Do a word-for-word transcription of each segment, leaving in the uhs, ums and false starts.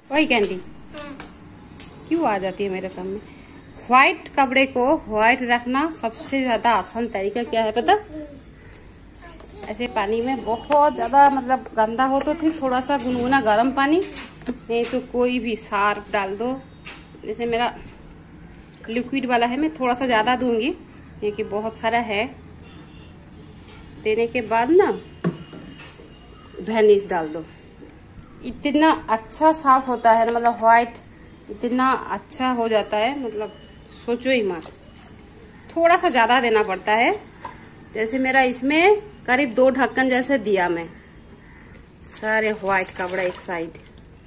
वही कैंडी क्यों आ जाती है मेरे काम में। व्हाइट कपड़े को व्हाइट रखना सबसे ज्यादा आसान तरीका क्या है पता? ऐसे पानी में बहुत ज्यादा मतलब गंदा हो तो फिर थोड़ा सा गुनगुना गर्म पानी, नहीं तो कोई भी सर्फ डाल दो। जैसे मेरा लिक्विड वाला है, मैं थोड़ा सा ज्यादा दूंगी क्योंकि बहुत सारा है। देने के बाद ना वैनिश डाल दो। इतना अच्छा साफ होता है ना, मतलब व्हाइट इतना अच्छा हो जाता है, मतलब सोचो ही मत। थोड़ा सा ज्यादा देना पड़ता है। जैसे मेरा इसमें करीब दो ढक्कन जैसे दिया मैं, सारे व्हाइट कपड़ा एक साइड।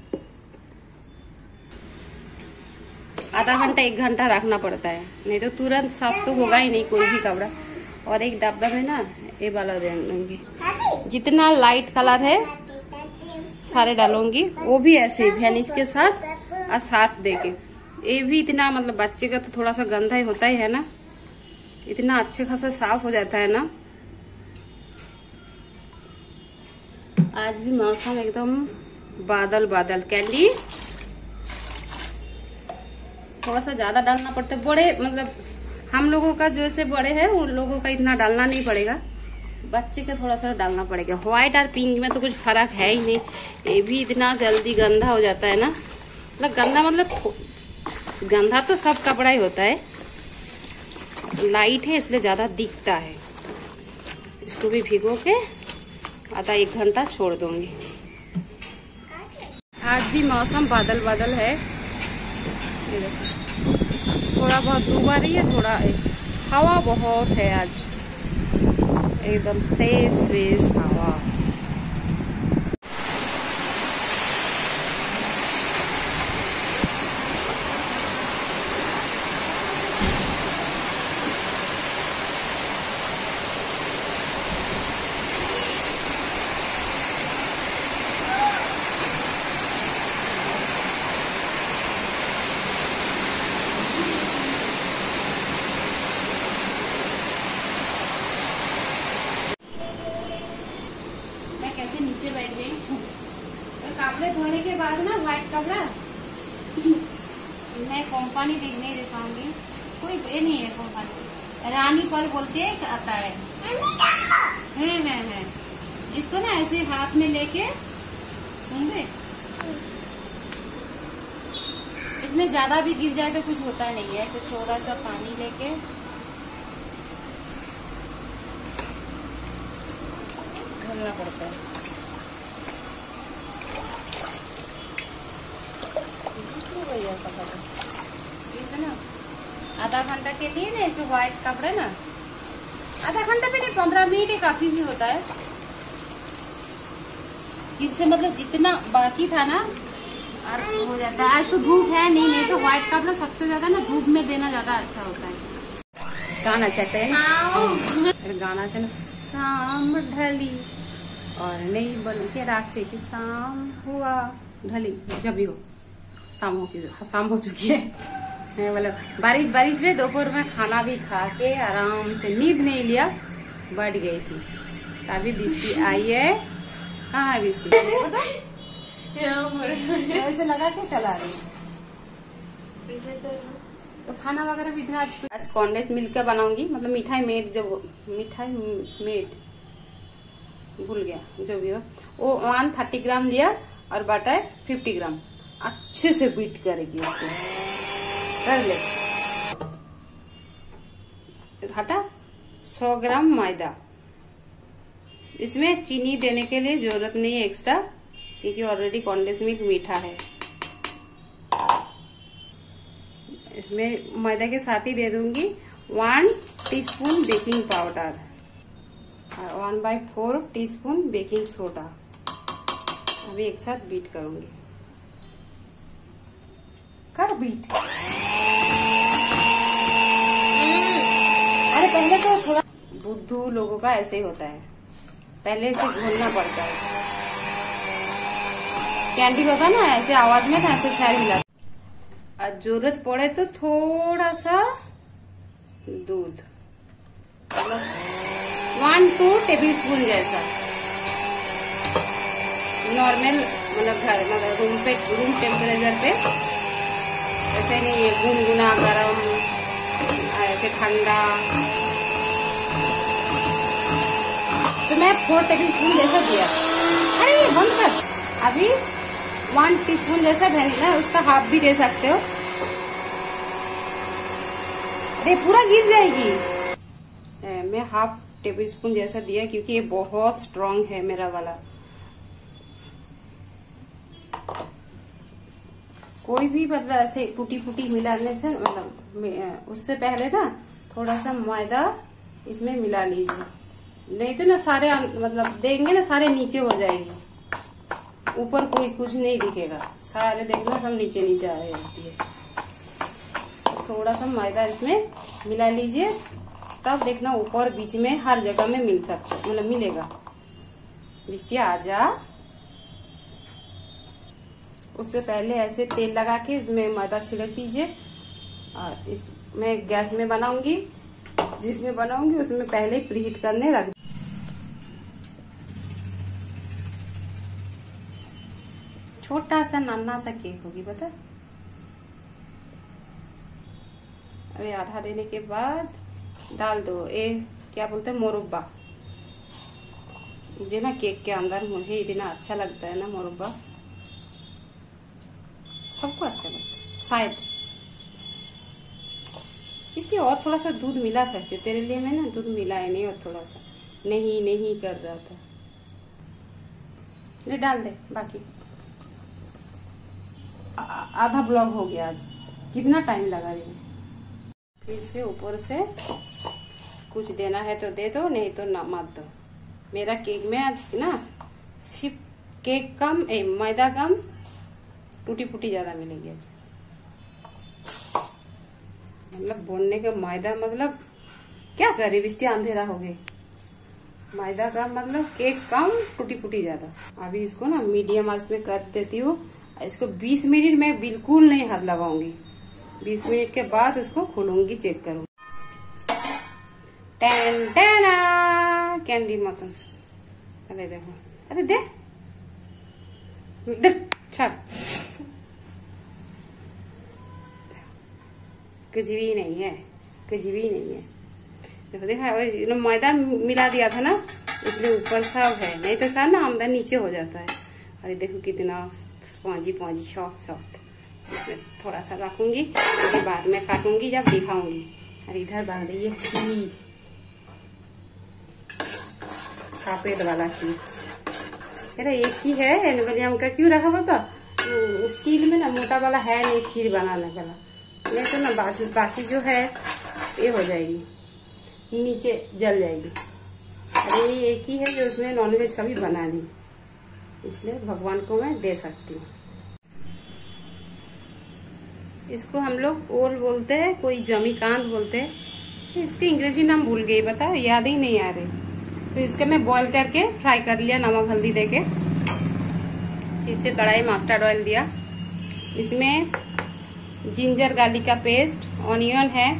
आधा घंटा एक घंटा रखना पड़ता है, नहीं तो तुरंत साफ तो होगा ही नहीं कोई भी कपड़ा। और एक डब्बा में ना ये वाला दे दूंगी, जितना लाइट कलर है सारे डालूंगी, वो भी ऐसे ही वैनिश के साथ और सर्फ देके। ये भी इतना मतलब बच्चे का तो थोड़ा सा गंदा ही होता ही है ना, इतना अच्छे खासा साफ हो जाता है ना। आज भी मौसम एकदम बादल बादल। कैंडी थोड़ा सा ज्यादा डालना पड़ता है, बड़े मतलब हम लोगों का जैसे बड़े हैं उन लोगों का इतना डालना नहीं पड़ेगा, बच्चे का थोड़ा सा डालना पड़ेगा। व्हाइट और पिंक में तो कुछ फर्क है ही नहीं। ये भी इतना जल्दी गंदा हो जाता है ना, मतलब गंदा मतलब गंदा तो सब कपड़ा ही होता है, लाइट है इसलिए ज्यादा दिखता है। इसको भी भिगो के आधा एक घंटा छोड़ दूंगी। आज भी मौसम बादल बादल है, थोड़ा बहुत धूप आ रही है, थोड़ा हवा बहुत है आज, एकदम फ्रेश फ्रेश हवा। कैसे नीचे बैठ गई तो कपड़े धोने के बाद ना व्हाइट कपड़ा मैं कंपनी देख नहीं दे पाऊंगी, कोई ये नहीं है कंपनी, रानी पल बोलते आता है। है है है इसको ना ऐसे हाथ में लेके सुन रहे, इसमें ज्यादा भी गिर जाए तो कुछ होता नहीं है, ऐसे थोड़ा सा पानी लेके धुलना पड़ता है। ना आधा घंटा के लिए ना ऐसे व्हाइट कपड़े ना, आधा घंटा भी नहीं पंद्रह मिनट ही काफी भी होता है। इससे मतलब जितना बाकी था ना और हो जाता है। आज तो धूप है नहीं, नहीं तो व्हाइट कपड़ा सबसे ज्यादा ना धूप में देना ज्यादा अच्छा होता है। गाना चाहते हैं गाना से ना, शाम ढली और नहीं बन के रात से कि शाम हुआ ढली, जब भी हो शाम हो की शाम हो चुकी है। मतलब बारिश बारिश में दोपहर में खाना भी खा के आराम से नींद नहीं लिया, बढ़ गई थी। तभी बिस्की आई है, कहाँ है बिस्की? ऐसे लगा के चला रही। तो खाना वगैरह भी इतना आज आज कॉन्डेंस मिल्क का बनाऊंगी, मतलब मिठाई मेट, जो मिठाई मेट भूल गया जो भी हो, वो वन थर्टी ग्राम लिया और बटर फिफ्टी ग्राम, अच्छे से बीट करेगी उसको, कर ले। हटा सौ ग्राम मैदा, इसमें चीनी देने के लिए जरूरत नहीं है एक्स्ट्रा, क्योंकि ऑलरेडी कॉन्डेंस मिल्क मीठा है। इसमें मैदा के साथ ही दे दूंगी वन टीस्पून बेकिंग पाउडर और one by four teaspoon baking soda. अभी एक साथ बीट करूंगी, कर बीट। अरे पहले तो थोड़ा बुद्धू लोगों का ऐसे ही होता है, पहले से घोलना पड़ता है। कैंडी होता है ना ऐसे आवाज में, ऐसे सैर हिला। और जरूरत पड़े तो थोड़ा सा दूध, वन टू टेबल स्पून जैसा, नॉर्मल मतलब घर मतलब रूम पे रूम टेम्परेचर पे, ऐसे नहीं ये गुनगुना गरम ऐसे ठंडा। तो मैं फोर टेबल स्पून जैसा दिया। अरे ये बंद कर। अभी वन टीस्पून जैसा वेनिला, उसका हाफ भी दे सकते हो। ये पूरा गिर जाएगी। ए, मैं हाफ टेबल स्पून जैसा दिया क्योंकि ये बहुत स्ट्रांग है मेरा वाला। कोई भी मतलब ऐसे टूटी फूटी मिलाने से मतलब उससे पहले ना थोड़ा सा मैदा इसमें मिला लीजिए, नहीं तो ना सारे मतलब देंगे ना सारे नीचे हो जाएगी, ऊपर कोई कुछ नहीं दिखेगा, सारे देखना सब नीचे नीचे आ रही होती है। थोड़ा सा मैदा इसमें मिला लीजिए, तब देखना ऊपर बीच में हर जगह में मिल सकता मतलब मिलेगा। बिस्टिया आजा। उससे पहले ऐसे तेल लगा के इसमें मैदा छिड़क दीजिए। और इस मैं गैस में बनाऊंगी, जिसमें बनाऊंगी उसमें पहले ही प्रीहीट करने रख। छोटा सा नन्हा सा केक होगी पता। अभी आधा देने के बाद डाल दो ये क्या बोलते हैं मुरब्बा। मुझे ना केक के अंदर मुझे इतना अच्छा लगता है ना मुरब्बा, सबको अच्छा लगता है शायद। इसलिए और थोड़ा सा दूध मिला सकते, तेरे लिए मैं ना दूध मिलाया नहीं और थोड़ा सा नहीं नहीं कर रहा था। ले डाल दे बाकी। आधा ब्लॉक हो गया आज, कितना टाइम लगा रही है। फिर से ऊपर से कुछ देना है तो दे दो, नहीं तो ना मत दो। मेरा केक में आज ना सिर्फ केक कम ए मैदा कम, टूटी फूटी ज्यादा मिलेगी आज। मतलब बोलने का मैदा मतलब क्या करे बिस्टी अंधेरा हो गई। मैदा का मतलब केक कम टूटी फूटी ज्यादा। अभी इसको ना मीडियम आंच में कर देती हूँ। इसको बीस मिनट में बिल्कुल नहीं हाथ लगाऊंगी। बीस मिनट के बाद उसको खोलूंगी, चेक करूंगी। टैन टैना कैंडी मतन। अरे देखो, अरे दे दे छाड़। कुछ भी नहीं है, कुछ भी नहीं है। देखो देखा मैदा मिला दिया था ना, इसलिए ऊपर सब है, नहीं तो सारा ना अंदर नीचे हो जाता है। अरे देखो कितना स्पॉन्जी स्पॉन्जी सॉफ्ट सॉफ्ट। इसमें थोड़ा सा रखूंगी, उसके बाद में काटूंगी जब दिखाऊंगी। अरे इधर बन रही है खीर, सफेद वाला खीर। अरे एक ही है एल्युमिनियम का, क्यों रखा बता। स्टील में ना मोटा वाला है नहीं खीर बनाने वाला, नहीं तो ना बाकी बाकी जो है ये हो जाएगी, नीचे जल जाएगी। अरे ये एक ही है जो उसमें नॉनवेज का भी बना दी, इसलिए भगवान को मैं दे सकती हूँ। इसको हम लोग ओल बोलते हैं, कोई जमीकांत बोलते हैं। इसके इंग्लिश नाम भूल गई, बताओ याद ही नहीं आ रही। तो इसके मैं बॉईल करके फ्राई कर लिया नमक हल्दी देके। इससे कढ़ाई मस्टर्ड ऑयल दिया। इसमें जिंजर गार्लिक का पेस्ट, ऑनियन है,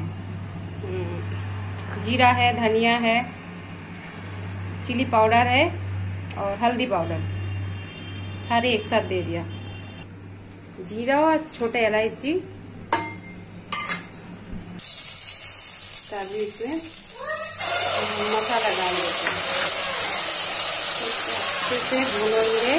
जीरा है, धनिया है, चिली पाउडर है और हल्दी पाउडर, सारे एक साथ दे दिया। जीरा और छोटे इलायची, तभी इसमें मसाला डाल देते हैं। अच्छे से भूनेंगे।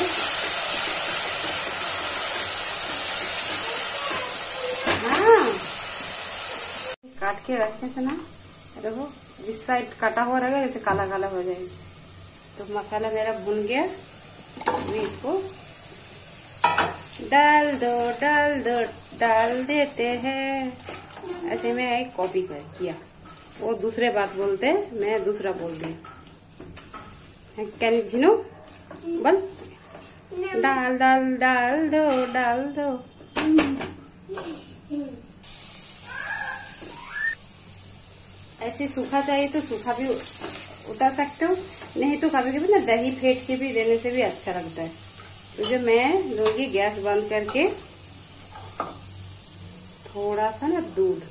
हाँ काट के रखने से ना देखो जिस साइड काटा हुआ रहेगा जैसे काला काला हो जाएगी। तो मसाला मेरा भुन गया, अभी इसको डाल दो डाल दो डाल देते हैं। ऐसे में एक कॉपी कर किया, वो दूसरे बात बोलते हैं, मैं दूसरा बोल रही हूँ। कैन झिनो बल डाल डाल डाल दो डाल दो। ऐसे सूखा चाहिए तो सूखा भी उतार सकते हो, नहीं तो कभी कभी ना दही फेंट के भी देने से भी अच्छा लगता है। तो जो मैं दूंगी गैस बंद करके थोड़ा सा ना दूध,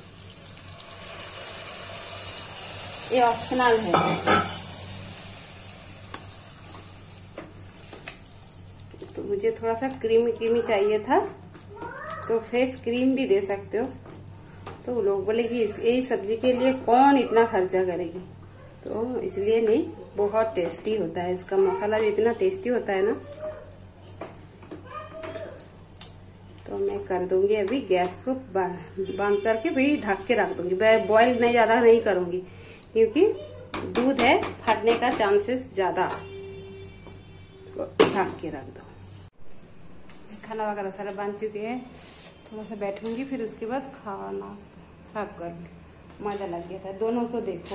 ये ऑप्शनल है। मुझे थोड़ा सा क्रीमी क्रीमी चाहिए था, तो फेस क्रीम भी दे सकते हो। तो लोग बोले कि इस यही सब्जी के लिए कौन इतना खर्चा करेगी, तो इसलिए नहीं, बहुत टेस्टी होता है इसका मसाला भी इतना टेस्टी होता है ना। तो मैं कर दूंगी अभी गैस को बंद करके भी ढक के रख दूंगी। बॉईल नहीं ज्यादा नहीं करूंगी क्योंकि दूध है, फटने का चांसेस ज्यादा। तो ढक के रख दो। खाना वगैरह सारा बन चुके हैं, थोड़ा सा बैठूंगी फिर उसके बाद खाना सर्व करूंगी। मजा लग गया था दोनों को। देखो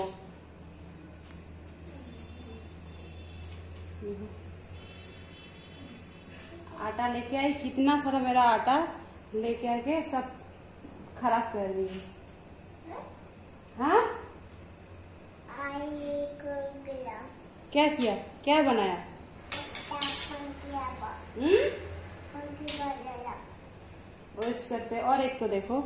आटा लेके आई, कितना सारा मेरा आटा लेके आके सब खराब कर रही है। हाँ क्या किया, क्या बनाया? हम्म वेस्ट करते। और एक को देखो,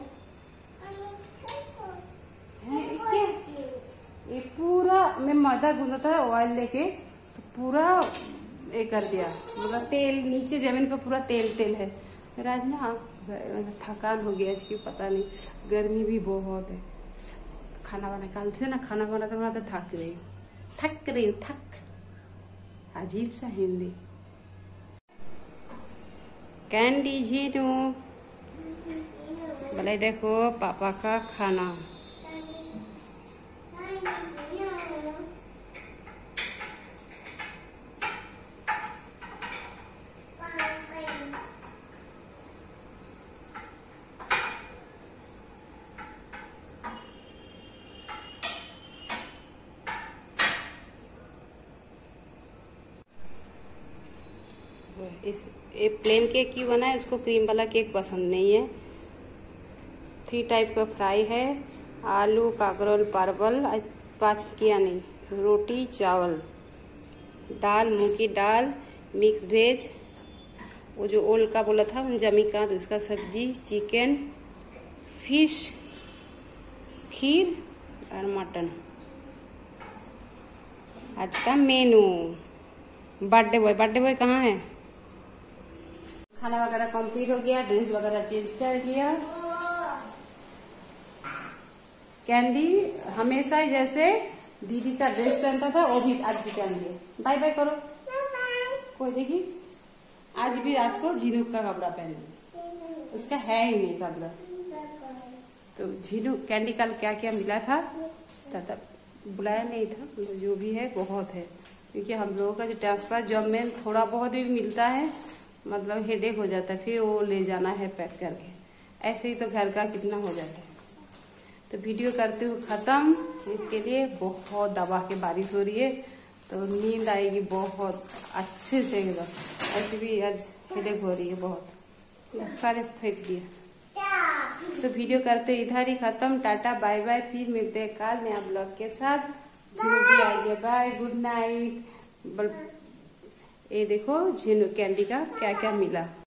है क्या? ये पूरा मैं मैदा गूंदा था ऑयल लेके, तो पूरा ये कर दिया, मतलब तेल नीचे जमीन पे पूरा तेल तेल है। फिर आज ना थकान हो गया इसकी, पता नहीं, गर्मी भी बहुत है। खाना बना कल से ना खाना बनाते बनाते थक रही हूँ, थक रही हूँ, थक। अजीब सा हिंदी। कैंडी जीनू बोले देखो पापा का खाना। इस ये प्लेन केक क्यों बना है, उसको क्रीम वाला केक पसंद नहीं है। थ्री टाइप का फ्राई है, आलू, काकरोल, परवल, पाँच किया नहीं, रोटी, चावल, दाल, मूंग की दाल, मिक्स वेज, वो जो ओल का बोला था जमी का, तो उसका सब्जी, चिकन, फिश, खीर और मटन। आज का menu. Birthday boy, birthday boy कहाँ है? खाना वगैरह कंप्लीट हो गया, ड्रेस वगैरह चेंज कर लिया। कैंडी हमेशा ही जैसे दीदी का ड्रेस पहनता था वो भी आज भी पहन लिया। बाय बाय करो। कोई देखी आज भी रात को झिनुक का कपड़ा पहन लिया, उसका है ही नहीं कपड़ा। तो झिनुक कैंडी कल क्या क्या मिला था, तब बुलाया नहीं था, तो जो भी है बहुत है, क्योंकि हम लोगों का जो ट्रांसफर जॉब में थोड़ा बहुत भी मिलता है, मतलब हेडेक हो जाता है, फिर वो ले जाना है पैक करके। ऐसे ही तो घर का कितना हो जाता है। तो वीडियो करते हुए ख़त्म। इसके लिए बहुत दबा के बारिश हो रही है, तो नींद आएगी बहुत अच्छे से एकदम। ऐसे भी आज हेडेक हो रही है बहुत, सारे फेंक दिए। तो वीडियो करते इधर ही ख़त्म। टाटा बाय बाय, फिर मिलते हैं कल नया ब्लॉग के साथ। झिनू भी आइए, बाय, गुड नाइट। ये देखो झिनू कैंडी का क्या क्या मिला।